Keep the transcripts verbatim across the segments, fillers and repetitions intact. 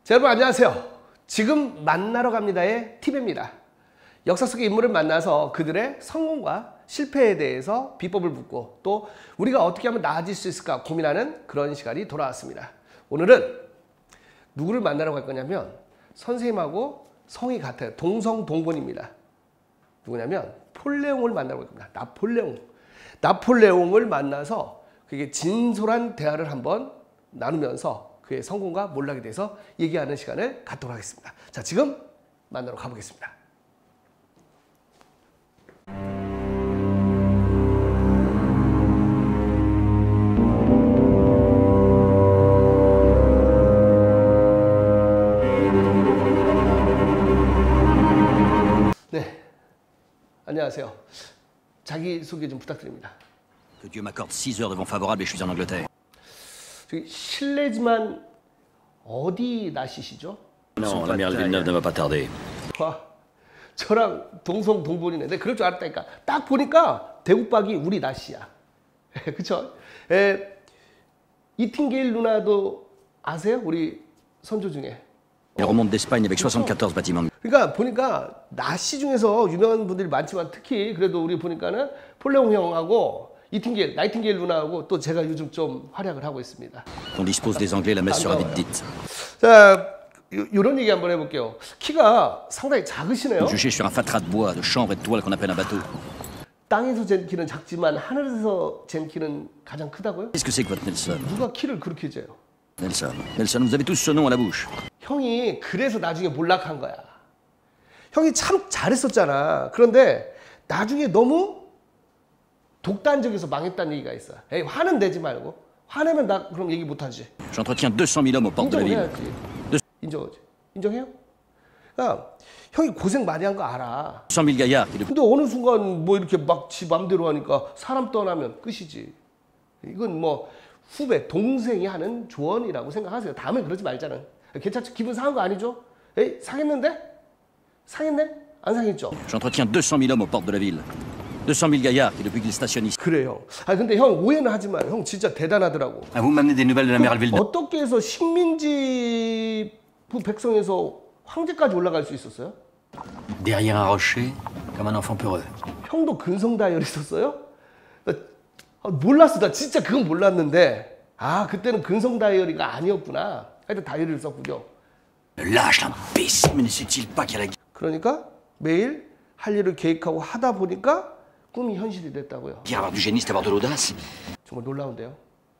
자, 여러분 안녕하세요. 지금 만나러 갑니다의 팁입니다. 역사 속의 인물을 만나서 그들의 성공과 실패에 대해서 비법을 묻고 또 우리가 어떻게 하면 나아질 수 있을까 고민하는 그런 시간이 돌아왔습니다. 오늘은 누구를 만나러 갈 거냐면 선생님하고 성이 같아요. 동성동본입니다. 누구냐면 폴레옹을 만나러 갈 겁니다. 나폴레옹. 나폴레옹을 만나서 그게 진솔한 대화를 한번 나누면서 그의 성공과 몰락에 대해서 얘기하는 시간을 갖도록 하겠습니다. 자, 지금 만나러 가보겠습니다. 네, 안녕하세요. 자기소개 좀 부탁드립니다. Que Dieu m'accorde six heures de vent favorable et je suis en Angleterre. 저기 실례지만 어디 나시시죠? Non, l'amiral Villeneuve ne va pas tarder. 와, 저랑 동성동본이네. 내가 그럴 줄 알았다니까. 딱 보니까 대국박이 우리 나시야. 그쵸? 에, 이팅게일 누나도 아세요? 우리 선조 중에. Elle remonte d'Espagne avec soixante-quatorze bâtiments. 그러니까 보니까 나시 중에서 유명한 분들이 많지만 특히 그래도 우리 보니까는 폴레옹 형하고 이팅게일, 나이팅게일 누나하고 또 제가 요즘 좀 활약을 하고 있습니다. On dispose des Anglais, la messe sera vite dite. 자, 이런 얘기 한번 해볼게요. 키가 상당히 작으시네요. Juché sur un fatras de bois, de chanvre et de toile qu'on appelle un bateau. 땅에서 잰 키는 작지만 하늘에서 잰 키는 가장 크다고요? Qu'est-ce que c'est que votre Nelson? 누가 키를 그렇게 재요? Nelson. Nelson, vous avez tous ce nom à la bouche. 형이 그래서 나중에 몰락한 거야. 형이 참 잘했었잖아. 그런데 나중에 너무 독단적에서 망했다는 얘기가 있어. 에이, 화는 내지 말고. 화내면 나 그럼 얘기 못하지. J'entretiens deux cent mille hommes aux portes de la ville. 인정해야지. 인정하지. 인정해요? 그러니까 형이 고생 많이 한 거 알아. cent mille gaillards qui, depuis 근데 어느 순간 뭐 이렇게 막 지 맘대로 하니까 사람 떠나면 끝이지. 이건 뭐 후배, 동생이 하는 조언이라고 생각하세요. 다음에 그러지 말자는. 괜찮죠? 기분 상한 거 아니죠? 에이, 상했는데? 상했네? 안 상했죠? J'entretiens deux cent mille hommes aux portes de la ville. deux cent mille gaillards qui, depuis qu'ils stationnent ici. 그래요. 아 근데 형 오해는 하지 마요. 형 진짜 대단하더라고. Ah, vous m'amenez des nouvelles de l'amiral Villeneuve. 어떻게 해서 식민지 백성에서 황제까지 올라갈 수 있었어요? Derrière un rocher, comme un enfant peureux. 형도 근성 다이어리 썼어요? 나, 아, 몰랐어. 나 진짜 그건 몰랐는데. 아, 그때는 근성 다이어리가 아니었구나. 하여튼 다이어리를 썼군요. Lâche l'imbécile, mais ne sait-il pas qu'il y a la 그러니까 매일 할 일을 계획하고 하다 보니까 꿈이 현실이 됐다고요. guerre, avoir du génie, c'est avoir de l'audace. 정말 놀라운데요.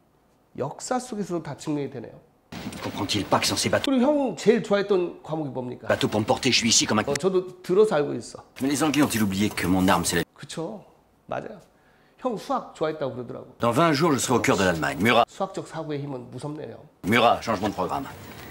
역사 속에서도 다 증명이 되네요. Comprend-il pas que sans ces bateaux, 그리고 형 제일 좋아했던 과목이 뭡니까? bateaux pour me porter, je suis ici comme un... 어, 저도 들어서 알고 있어. Mais les Anglais ont-ils oublié que mon arme, c'est la... 그쵸? 맞아요. 형 수학 좋아했다고 그러더라고. Dans vingt jours, je serai au cœur de l'Allemagne. Murat, 수학적 사고의 힘은 무섭네요. Murat, changement de programme.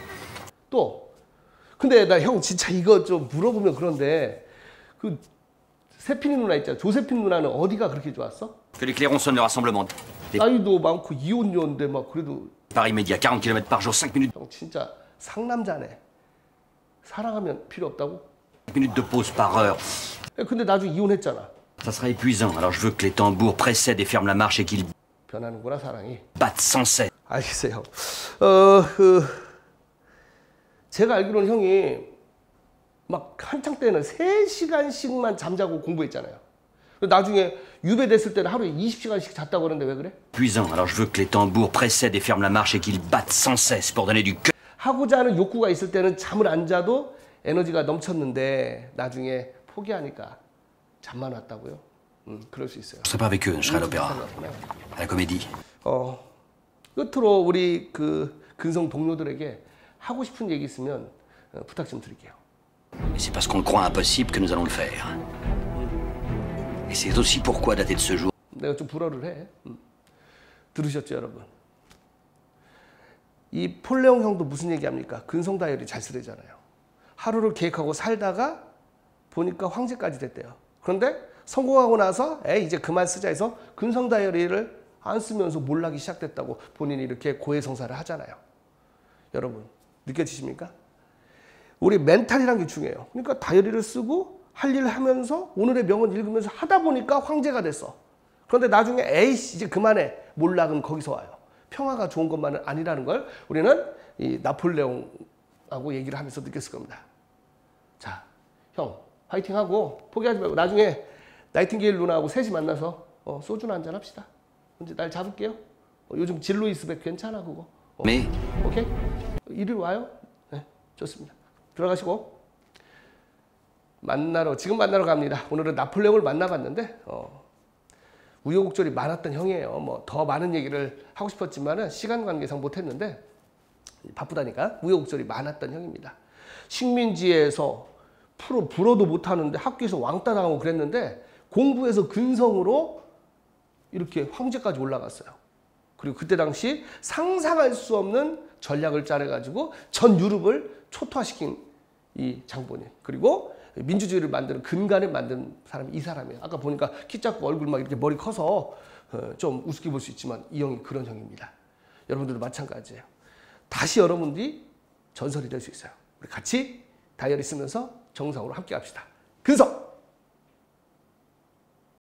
또 근데 나 형 진짜 이거 좀 물어보면 그런데 그 세핀이 누나 있잖아. 조세핀 누나는 어디가 그렇게 좋았어? Que les clairons sonnent le rassemblement. Des 나이도 많고 이혼녀인데 막 그래도 Paris immédiat, quarante kilomètres par jour, cinq minutes, 형 진짜 상남자네. 사랑하면 필요 없다고? cinq minutes de pause par heure. 근데 나중에 이혼했잖아. Ça sera épuisant, alors je veux que les tambours précèdent et ferment la marche et qu'ils 변하는구나 사랑이. battent sans cesse. 알겠어요. 어, 그 제가 알기로는 형이 막 한창 때는 세 시간씩만 잠자고 공부했잖아요. 나중에 유배 됐을 때는 하루에 이십 시간씩 잤다고 그러는데 왜 그래? Épuisant, alors je veux que les tambours précèdent et ferment la marche et qu'ils battent sans cesse pour donner du cœur. 하고자 하는 욕구가 있을 때는 잠을 안 자도 에너지가 넘쳤는데 나중에 포기하니까 잠만 왔다고요? 음, 그럴 수 있어요. Je serai pas avec eux, je serai à l'opéra, à la comédie. 어, 끝으로 우리 그 근성 동료들에게 하고 싶은 얘기 있으면 어, 부탁 좀 드릴게요. Et c'est parce qu'on le croit impossible que nous allons le faire. Et c'est aussi pourquoi, dater de ce jour, 내가 좀 불어를 해. 음. 들으셨죠, 여러분? 이 폴레옹 형도 무슨 얘기합니까? 근성 다이어리 잘 쓰래잖아요. 하루를 계획하고 살다가 보니까 황제까지 됐대요. 그런데 성공하고 나서 에이 이제 그만 쓰자 해서 근성 다이어리를 안 쓰면서 몰락이 시작됐다고 본인이 이렇게 고해성사를 하잖아요. 여러분 느껴지십니까? 우리 멘탈이라는 게 중요해요. 그러니까 다이어리를 쓰고 할 일을 하면서 오늘의 명언 읽으면서 하다 보니까 황제가 됐어. 그런데 나중에 에이씨 이제 그만해. 몰락은 거기서 와요. 평화가 좋은 것만은 아니라는 걸 우리는 이 나폴레옹 라고 얘기를 하면서 느꼈을 겁니다. 자, 형 화이팅하고 포기하지 말고 나중에 나이팅게일 누나하고 셋이 만나서 어, 소주나 한잔 합시다. 언제 날 잡을게요. 어, 요즘 진루이스백 괜찮아 그거. 어, Mais 오케이? 이리 와요? 네, 좋습니다. 들어가시고 만나러 지금 만나러 갑니다. 오늘은 나폴레옹을 만나봤는데 어, 우여곡절이 많았던 형이에요. 뭐 더 많은 얘기를 하고 싶었지만은 시간 관계상 못했는데 바쁘다니까 우여곡절이 많았던 형입니다. 식민지에서 프로 불어도 못하는데 학교에서 왕따 당하고 그랬는데 공부해서 근성으로 이렇게 황제까지 올라갔어요. 그리고 그때 당시 상상할 수 없는 전략을 짜내가지고 전 유럽을 초토화시킨 이 장본인. 그리고 민주주의를 만드는 근간을 만든 사람이 이 사람이에요. 아까 보니까 키 작고 얼굴 막 이렇게 머리 커서 좀 우습게 볼 수 있지만 이 형이 그런 형입니다. 여러분들도 마찬가지예요. 다시 여러분들이 전설이 될 수 있어요. 우리 같이 다이어리 쓰면서 정상으로 함께 합시다. 근성!